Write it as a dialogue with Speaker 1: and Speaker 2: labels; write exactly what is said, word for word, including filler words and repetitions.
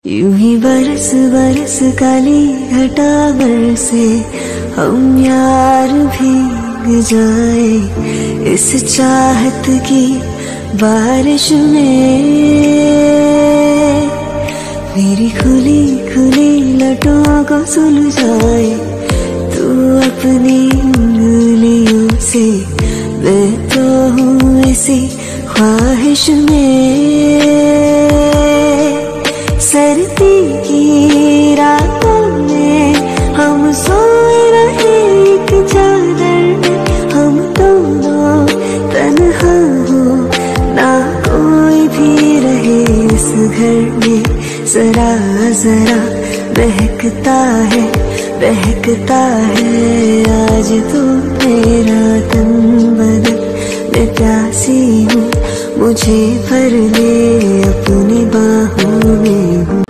Speaker 1: यूं ही बरस बरस काली घटा बरसे, हम यार भीग जाए इस चाहत की बारिश में। मेरी खुली खुली लटों को सुलझाए तू अपनी उंगलियों से, मैं तो हूँ इसी ख्वाहिश में। सर्दी की रातों में हम सोए रहे एक चादर में, हम दोनों तन्हा हो ना कोई भी रहे इस घर में। जरा जरा बहकता है बहकता है आज तो मेरा तन बदन। मैं प्यासी हूँ मुझे भर ले अपनी बाहों में।